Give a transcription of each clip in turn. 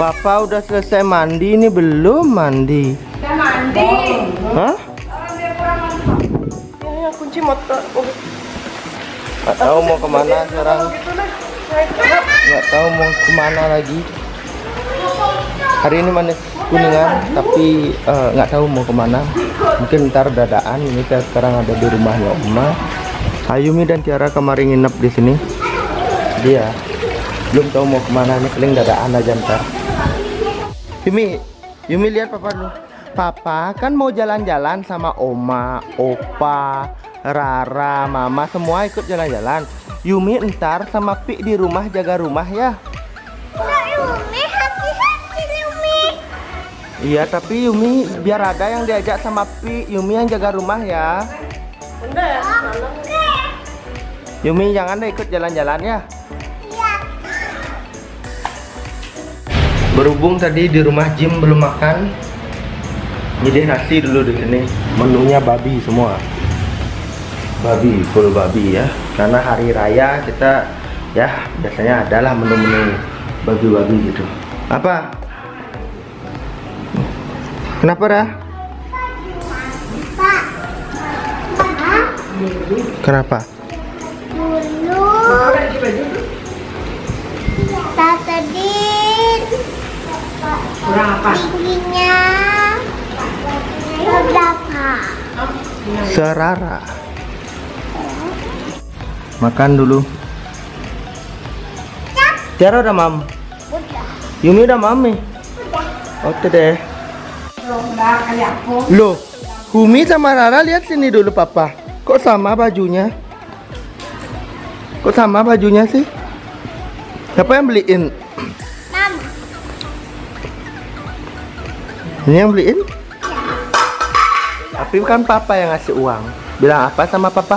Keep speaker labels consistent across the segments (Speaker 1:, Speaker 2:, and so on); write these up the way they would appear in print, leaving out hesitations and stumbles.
Speaker 1: Papa udah selesai mandi, ini belum mandi.
Speaker 2: Udah mandi.
Speaker 1: Hah?
Speaker 2: Ya, kunci motor.
Speaker 1: Nggak tahu mau kemana sekarang. Nggak tahu mau kemana lagi. Hari ini manis Kuningan, tapi nggak tahu mau kemana. Mungkin ntar dadaan. Ini saya sekarang ada di rumahnya Oma. Ayumi dan Tiara kemarin nginep di sini. Dia belum tahu mau kemana, nih paling dadaan aja ntar. Yumi lihat Papa dulu. Papa kan mau jalan-jalan sama Oma, Opa, Rara, Mama, semua ikut jalan-jalan. Yumi ntar sama Pi di rumah jaga rumah ya.
Speaker 3: Yumi, hati-hati Yumi.
Speaker 1: Iya, tapi Yumi biar ada yang diajak sama Pi. Yumi yang jaga rumah ya.
Speaker 2: Udah ya.
Speaker 1: Yumi jangan deh ikut jalan-jalan ya.
Speaker 3: Iya.
Speaker 1: Berhubung tadi di rumah Jim belum makan, jadi nasi dulu di sini. Menunya babi semua. Babi, full babi ya. Karena hari raya kita ya biasanya adalah menu-menu babi-babi gitu. Apa? Kenapa Ra?
Speaker 3: Pak.
Speaker 1: Kenapa?
Speaker 3: Dulu. Tata Din.
Speaker 2: Kurang apa?
Speaker 3: Giginya. Berapa?
Speaker 1: Serara. Makan dulu. Tiara udah mam.
Speaker 3: Udah.
Speaker 1: Yumi udah mami. Oke deh.
Speaker 2: Udah kali aku.
Speaker 1: Loh, Humi sama Rara lihat sini dulu Papa. Kok sama bajunya? Kok sama bajunya sih? Siapa yang beliin?
Speaker 3: Mama.
Speaker 1: Ini yang beliin? Tapi kan Papa yang ngasih uang. Bilang apa sama Papa?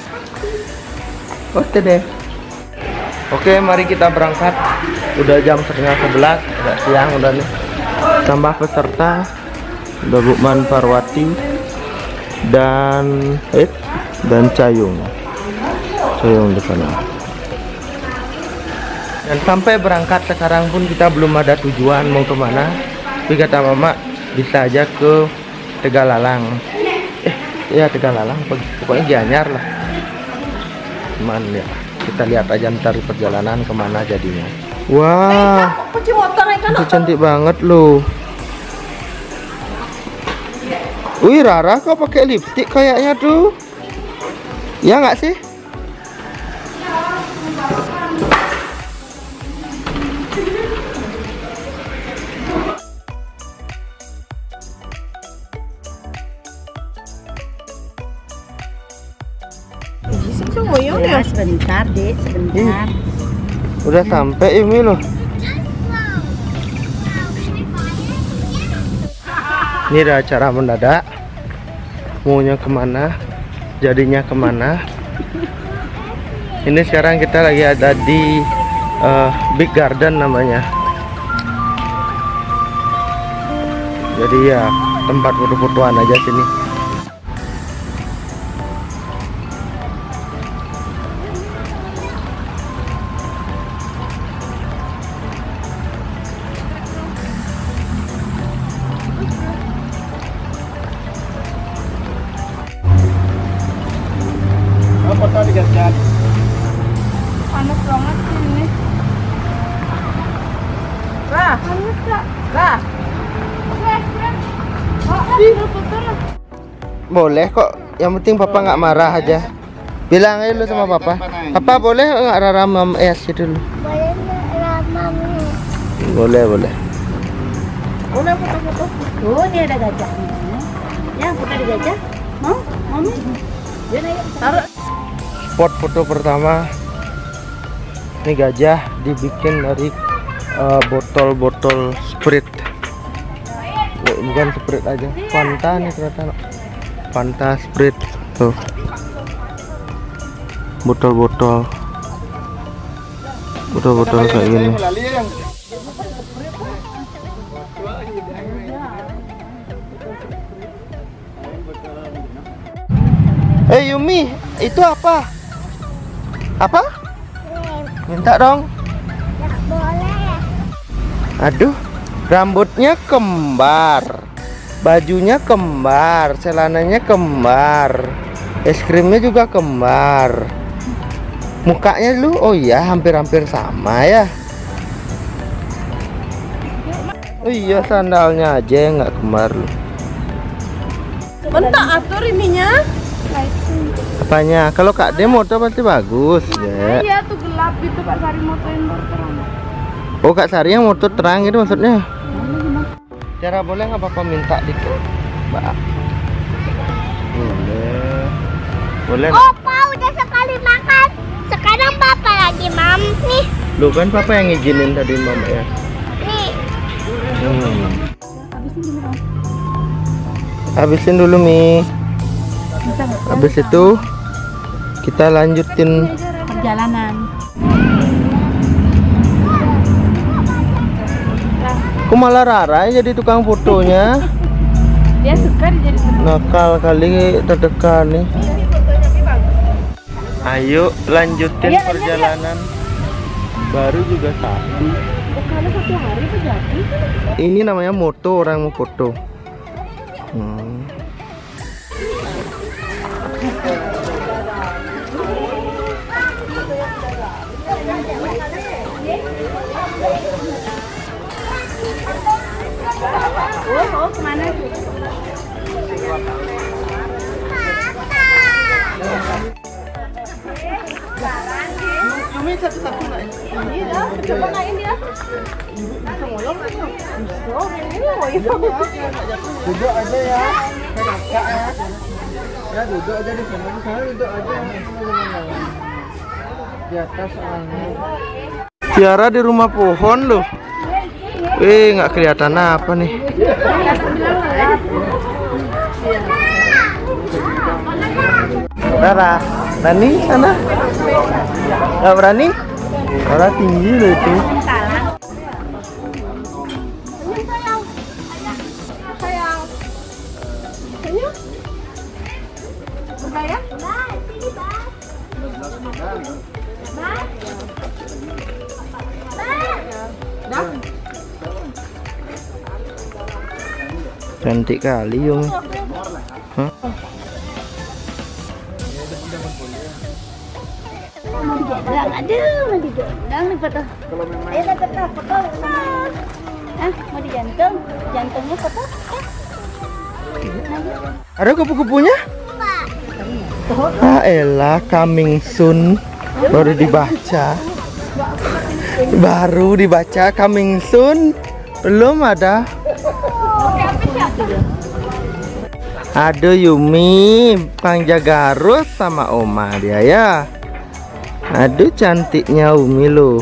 Speaker 1: Oke deh. Oke, mari kita berangkat. Udah jam 10:30, agak siang udah nih. Tambah peserta udah Bukman Parwati dan Cayung di sana. Dan sampai berangkat sekarang pun kita belum ada tujuan mau kemana. Tapi kata Mama bisa aja ke Tegalalang. Ya Tegalalang, pokoknya Gianyar lah. Cuman ya kita lihat aja ntar perjalanan kemana jadinya. Wah,
Speaker 2: Kunci motor kan.
Speaker 1: itu cantik banget loh. Wih, Rara kok pakai lipstick kayaknya tuh. Ya nggak sih?
Speaker 2: Ya, sebentar, Dek, sebentar.
Speaker 1: Udah sampai Yumi loh. Ini ada acara mendadak. Maunya kemana? Jadinya kemana? Ini sekarang kita lagi ada di Big Garden namanya. Jadi ya tempat foto-fotoan aja sini. Foto di Garden.
Speaker 3: Panas banget sih ini.
Speaker 2: Rah,
Speaker 3: Panas Kak.
Speaker 2: Rah.
Speaker 1: Boleh kok, yang penting Papa nggak marah aja. Bilang aja dulu sama Papa. Papa boleh nggak Rara mam es dulu?
Speaker 3: Boleh nggak Ramami?
Speaker 1: Boleh, boleh.
Speaker 2: Udah foto-foto. Oh, ini ada gajahnya. Ya, foto di gajah. Mau? Mami? Ya, ayo. Taruh.
Speaker 1: Spot foto pertama. Ini gajah dibikin dari botol-botol Sprite. Bukan Sprite aja, Fanta nih ternyata. Fanta Sprite tuh. Botol-botol kayak gini. Yumi, itu apa? Apa? Minta dong.
Speaker 3: Nggak boleh.
Speaker 1: Aduh. Rambutnya kembar, bajunya kembar, celananya kembar, es krimnya juga kembar. Mukanya lu, oh iya hampir-hampir sama ya. Oh iya sandalnya aja yang nggak kembar lu.
Speaker 2: Bentar atur ininya.
Speaker 1: Apanya? Kalau Kak De moto pasti bagus ya.
Speaker 3: Iya tuh gelap gitu Kak Sari motoin baru terang.
Speaker 1: Oh Kak Sari yang motor terang itu maksudnya? Cara boleh nggak Bapak minta dikit, Mbak? Boleh. Boleh.
Speaker 3: Opa udah sekali makan. Sekarang Papa lagi Mam. Nih,
Speaker 1: Lu kan Papa yang ngizinin tadi Mama ya.
Speaker 3: nih.
Speaker 1: Habisin dulu Mi. Habis itu kita lanjutin
Speaker 2: Perjalanan.
Speaker 1: Kok malah Rara yang jadi tukang fotonya?
Speaker 2: Dia suka jadi
Speaker 1: Nakal kali terdekat nih. Ayo lanjutin perjalanan. Baru juga satu.
Speaker 2: Kalau satu hari itu jadi.
Speaker 1: Ini namanya moto orang mau foto.
Speaker 2: Oh, kemana?
Speaker 1: Kami satu-satu lah.
Speaker 2: Ini dah, coba ngain dia.
Speaker 1: Duduk aja ya. Kakak ya. Ya duduk aja di sana. Di sana duduk aja. Di atas angin. Tiara di rumah pohon loh. Nggak kelihatan apa nih. Rara, berani sana? Nggak berani? Rara tinggi loh itu. Cantik kali Yung. Hah?
Speaker 2: Mau digendang, aduh mau digendang nih foto. Ayo foto. Mau digantung, jantungnya foto.
Speaker 1: Ada kupu-kupunya? Ah elah, coming soon. Baru dibaca. Baru dibaca coming soon. Belum ada. Aduh Yumi, Pangja Garus sama Oma dia ya. Aduh cantiknya Umi lo.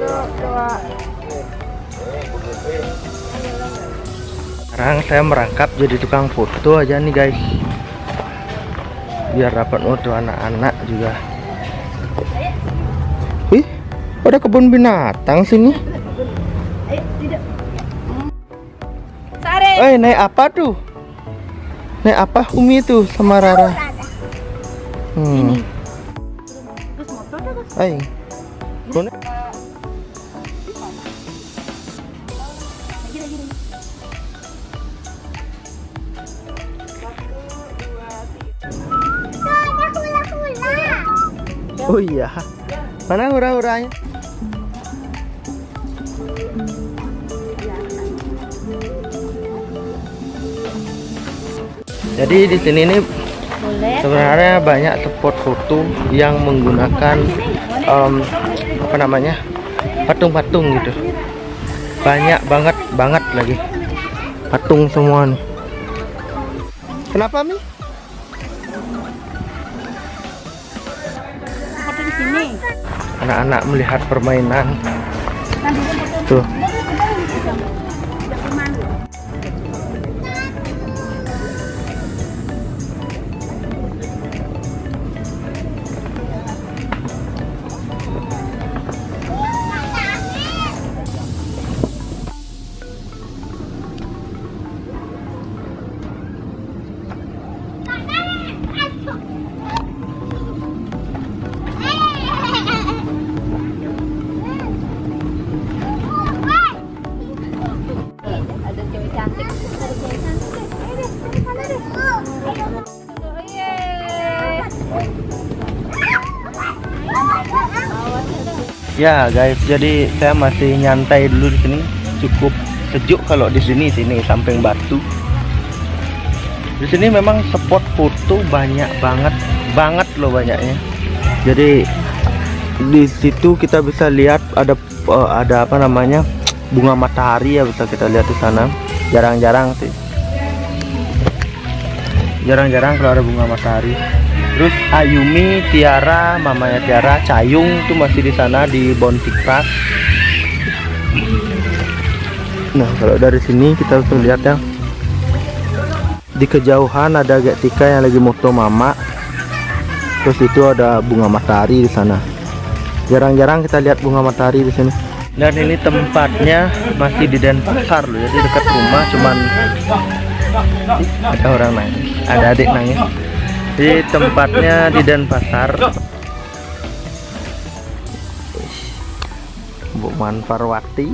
Speaker 1: Sekarang saya merangkap jadi tukang foto aja nih guys, biar dapat foto anak-anak juga. Wih, ada kebun binatang sini. Naik apa tuh? Naik apa Umi tuh sama Rara? Aing. Oh iya. Mana hura-huranya? Jadi di sini nih sebenarnya banyak spot foto yang menggunakan apa namanya, patung-patung gitu. Banyak banget lagi patung semua nih. Kenapa Mi?
Speaker 2: Foto di sini.
Speaker 1: Anak-anak melihat permainan. Tuh. Ya guys, jadi saya masih nyantai dulu di sini. Cukup sejuk kalau di sini samping batu. Di sini memang spot foto banyak banget loh banyaknya. Jadi di situ kita bisa lihat ada apa namanya, bunga matahari ya, bisa kita lihat di sana. Jarang-jarang sih. Jarang-jarang kalau ada bunga matahari. Terus Ayumi, Tiara, mamanya Tiara, Cayung tuh masih di sana di Bontikras. Nah, kalau dari sini kita bisa lihat ya. Di kejauhan ada Getika yang lagi moto mama. Terus itu ada bunga matahari di sana. Jarang-jarang kita lihat bunga matahari di sini. Dan ini tempatnya masih di Denpasar loh. Jadi dekat rumah, cuman ada orang nangis, ada adik nangis. Di tempatnya di Denpasar. Bu Manfarwati.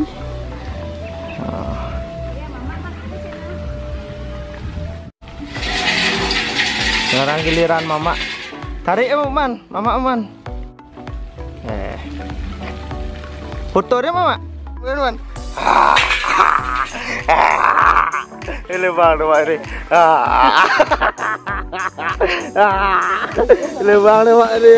Speaker 1: Sekarang giliran mama. Tarik ya Man, mama aman. Foto dia mama. Man. Ini bang ini. Lebang nih Pak ini.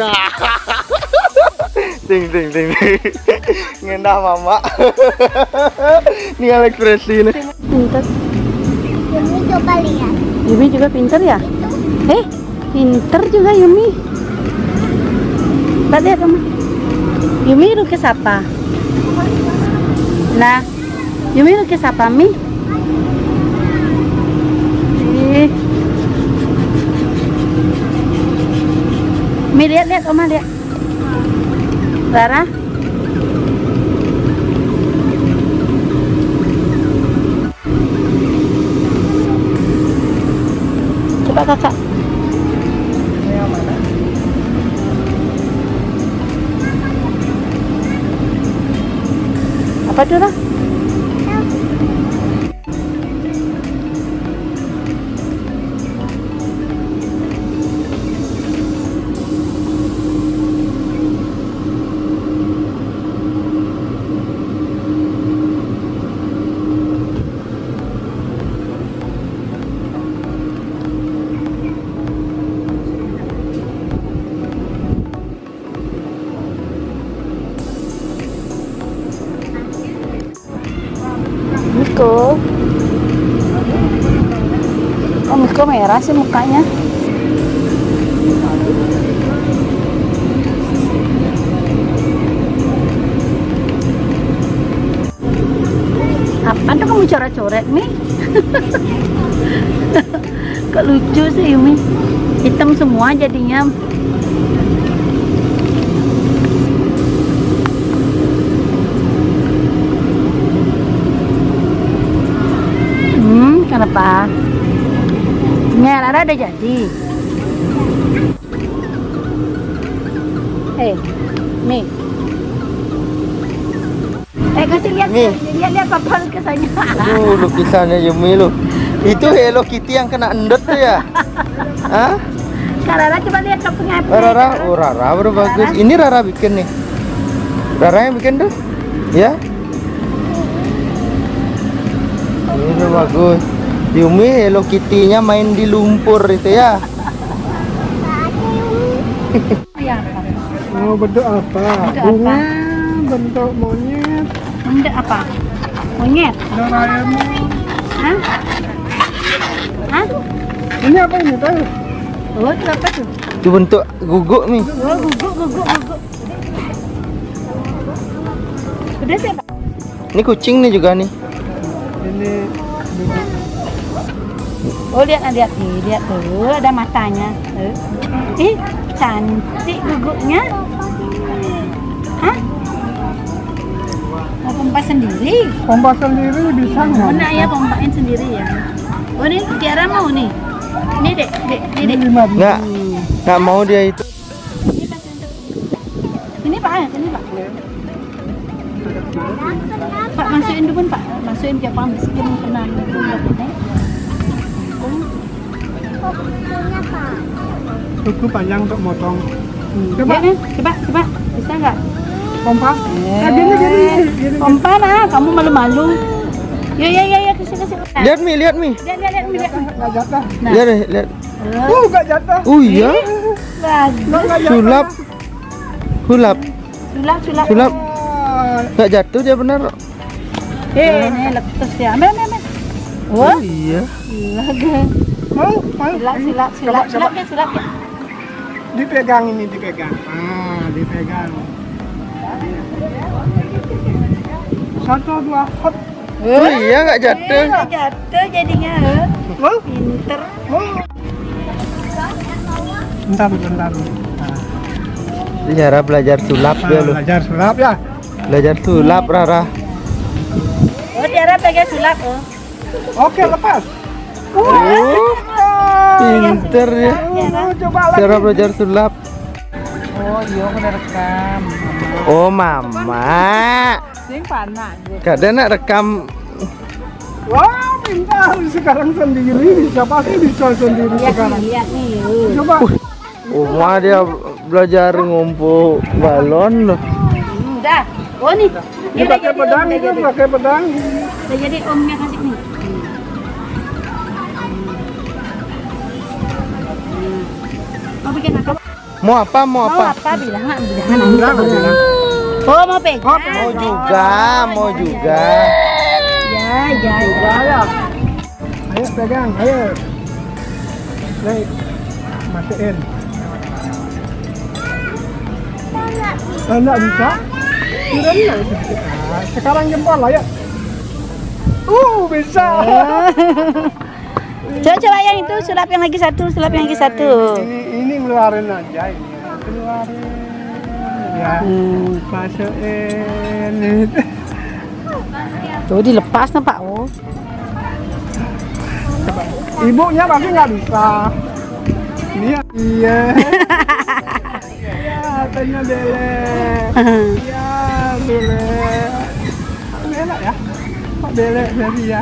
Speaker 1: Ting. Ngendah mama. Ini ekspresi ini.
Speaker 2: Pintar.
Speaker 3: Yumi coba lihat.
Speaker 2: Yumi juga pintar ya? Pintar juga Yumi. Lihat kamu. Yumi lukis apa? Nah, Yumi lukis apa Mi? Mi lihat Oma lihat. Rara. Coba kakak. Apa tuh lah? Miko. Oh, Miko merah sih mukanya. Apa tuh kamu coret-coret, Mi? Kok lucu sih, Yumi? Hitam semua jadinya. Kenapa? Rara udah jadi. Mi. Kasih lihat. Lihat papa lukisannya.
Speaker 1: Lukisannya Yumi lu. Itu Hello Kitty yang kena endot tuh ya? Hah?
Speaker 2: Kak Rara coba lihat kapunya apa?
Speaker 1: Rara baru bagus. Ini Rara bikin nih. Rara yang bikin tuh. Ya? Ini bagus. Yumi Hello Kitty-nya main di lumpur itu ya.
Speaker 4: Oh, bentuk apa? Bunga, bentuk monyet.
Speaker 2: Bentuk apa? Monyet.
Speaker 4: Doraemon.
Speaker 2: Hah?
Speaker 4: Ini apa ini tahu?
Speaker 2: Oh, itu apa tuh?
Speaker 1: Itu bentuk guguk nih.
Speaker 2: Oh, guguk. Udah siapa?
Speaker 1: Ini kucing nih juga nih.
Speaker 4: Ini
Speaker 2: Oh, lihat tuh, ada matanya. Cantik guguknya. Hah? Mau pompa sendiri?
Speaker 4: pompa sendiri bisa nggak?
Speaker 2: Mana ya pompain sendiri ya? Oh, ini Tiara mau nih. Ini dek.
Speaker 4: Ini 5.000.
Speaker 1: Nggak mau dia itu.
Speaker 2: Ini Pak. Pak masukin dulu Pak. Masukin ke Pak miskin pernah
Speaker 4: Cukup panjang untuk motong.
Speaker 2: Coba. Bisa nggak?
Speaker 4: kompas. Nah, gini.
Speaker 2: Kompa nah, kamu malu-malu. Ya, kasih.
Speaker 1: Lihat Mi, lihat Mi.
Speaker 2: Lihat.
Speaker 4: Nggak jatuh.
Speaker 2: Nah.
Speaker 1: Lihat deh, lihat.
Speaker 4: Nggak jatuh.
Speaker 1: Iya.
Speaker 2: Bagus.
Speaker 1: Sulap.
Speaker 2: Sulap.
Speaker 1: Nggak jatuh dia benar.
Speaker 2: Ini letus ya. Ambil.
Speaker 1: Oh iya.
Speaker 4: Mau?
Speaker 2: Sulap ya.
Speaker 4: Dipegang ini, dipegang. Dipegang. 1, 2, hop.
Speaker 1: Oh iya nggak jatuh.
Speaker 2: Nggak jatuh jadinya. Pinter.
Speaker 4: Bentar.
Speaker 1: Cara belajar sulap dia lu.
Speaker 4: Belajar sulap ya.
Speaker 1: Belajar sulap Rara.
Speaker 2: Oh, Tiara pegang sulap.
Speaker 4: Oke, lepas.
Speaker 1: Pinter ya.
Speaker 4: Coba lagi.
Speaker 1: Cara belajar sulap.
Speaker 2: Oh, iya aku rekam.
Speaker 1: Oh mama.
Speaker 2: Sing panas.
Speaker 1: Kadang nak rekam.
Speaker 4: Wah, pintar. Sekarang sendiri bisa sendiri sekarang.
Speaker 2: Lihat nih.
Speaker 4: Coba.
Speaker 1: Oma dia belajar ngumpul balon loh.
Speaker 2: Udah. Oh nih.
Speaker 4: Ini pakai pedang itu, pakai pedang.
Speaker 2: Udah jadi omnya kasih nih. Mau bikin apa?
Speaker 1: Mau apa?
Speaker 2: Mau apa? Bilang. Oh, mau pegang.
Speaker 1: Mau juga.
Speaker 2: Ya.
Speaker 4: Ayo pegang, ayo. Baik. Masukin. Enggak bisa. Kirain bisa. Sekarang jempol lah ya. Bisa.
Speaker 2: Coba yang itu sulap yang lagi satu.
Speaker 4: Ini ngeluarin aja ini. Keluarin. Ya. Masukin.
Speaker 2: Tuh dilepas nih Pak. Oh.
Speaker 4: Ibunya pasti nggak bisa. Iya. Iya, tanya Dele. Iya, Dele. Enak ya. Kok Dele dari ya.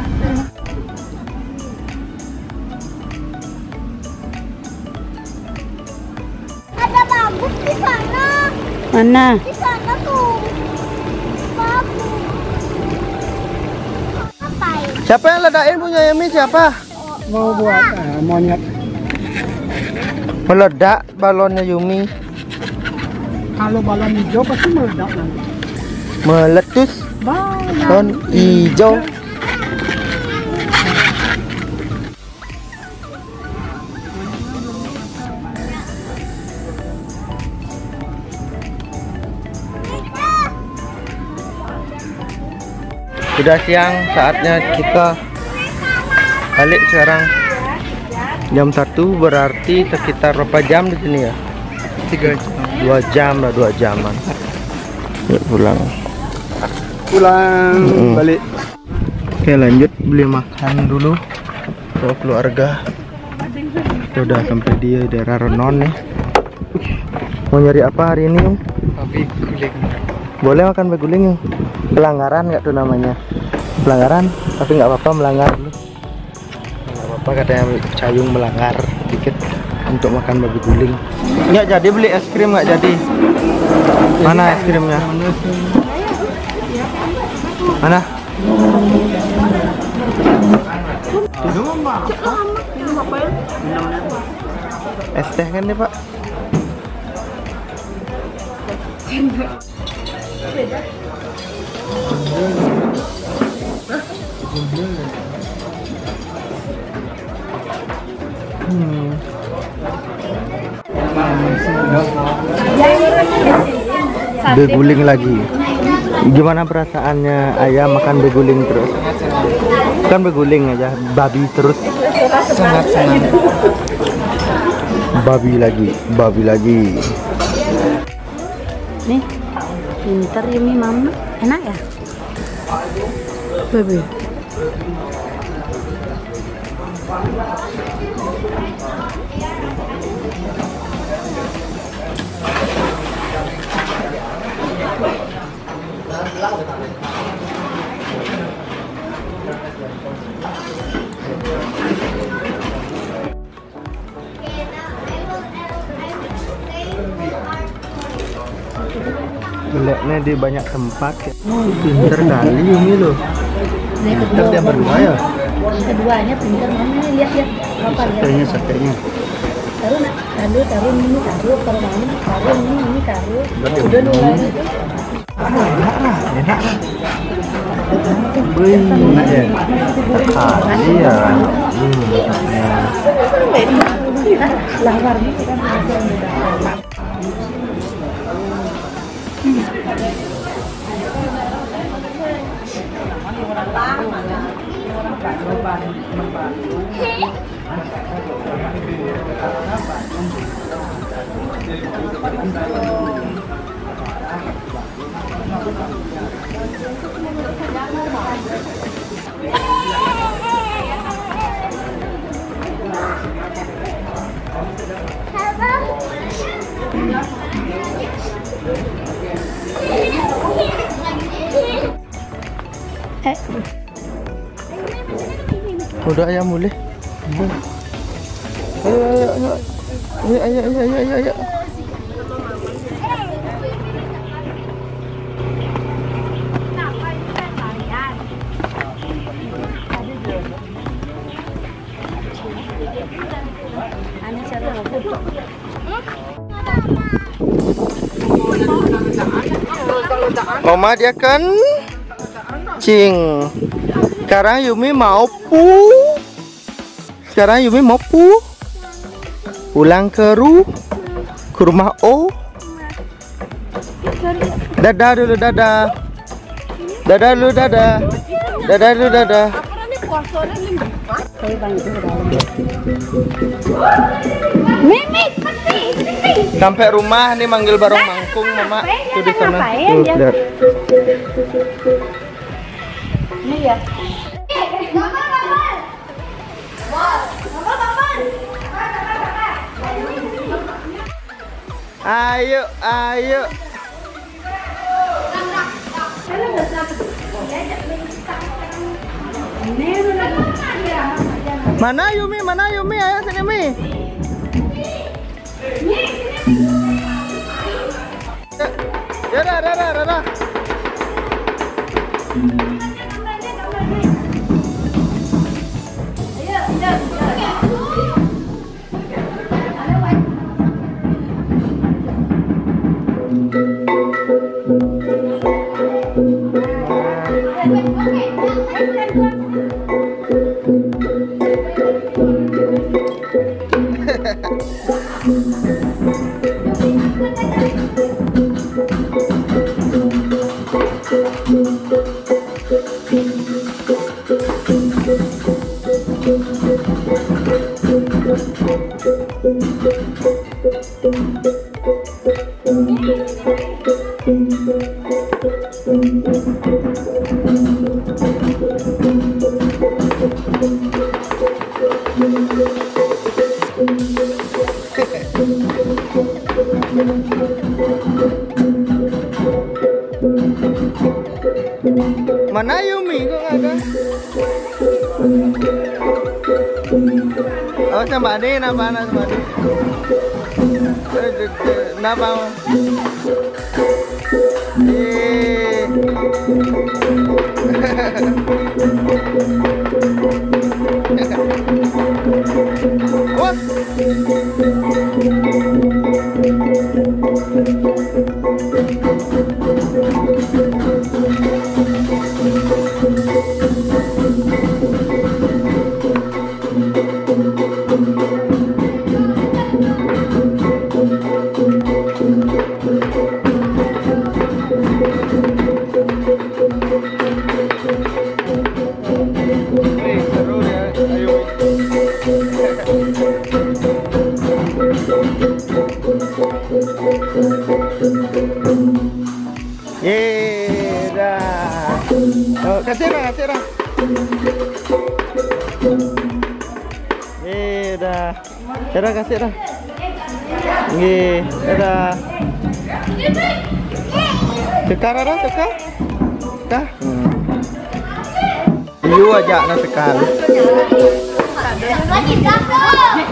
Speaker 3: Ada bagus di sana.
Speaker 2: Mana?
Speaker 3: Di sana tuh. Bagus. Ngapain?
Speaker 1: Siapa yang ledakin punya Yemi siapa?
Speaker 4: Mau buat monyet.
Speaker 1: Meledak balonnya Yumi.
Speaker 4: Kalau balon hijau pasti meledak nanti.
Speaker 1: Meletus balon hijau. Sudah siang, saatnya kita balik sekarang. Jam 1 berarti sekitar berapa jam di sini ya? 2 jam lah, 2 jaman. Yuk pulang.
Speaker 4: Balik.
Speaker 1: Oke lanjut beli makan dulu untuk keluarga. Kita udah sampai di daerah Renon nih. Mau nyari apa hari ini?
Speaker 4: Babi guling.
Speaker 1: Boleh makan beguling ya? Pelanggaran nggak tuh namanya? Pelanggaran, tapi nggak apa-apa melanggar dulu. Nggak apa-apa katanya Cayung melanggar dikit untuk makan babi guling. Nggak jadi beli es krim, nggak jadi. Mana es krimnya? Mana? Es teh kan nih Pak? Beguling lagi. Gimana perasaannya ayam makan beguling terus? Bukan beguling aja, babi terus. Sangat senang. Babi lagi.
Speaker 2: Nih, pinter Yumi mama. Enak ya? Baby.
Speaker 1: Beleknya di banyak tempat. Pinter kali Yumi loh. Pinter dia berdua ya.
Speaker 2: Keduanya pinter mana? Lihat apa lihat?
Speaker 1: Satenya.
Speaker 2: Taruh nak, taruh ini taruh kalau mau taruh ini taruh. Udah mulai itu.
Speaker 1: Enak lah. Enak ya. Kali ya.
Speaker 2: Lawarnya kita masih ada.
Speaker 1: Udah ayam mulai. Ayo. Mama dia kan cing. Sekarang Yumi mau pulang ke rumah O. Dadah dulu, dadah. Dadah dulu, dadah. Dadah dulu, dadah. Sampai rumah nih manggil barong mangkung mama. Tuh di sana. Tuh, lihat.
Speaker 2: Ini ya.
Speaker 1: Ayo. Mana Yumi? Ayo sini Mi. Dadah. Mana Yumi kok nggak ada? Oh sama Ade, kenapa sama Ade? Kenapa? What? Kasih Ra. Dah kasih Ra. Nggih, dadah. Sekar Ra, sekar. Dah. Iu aja na sekar.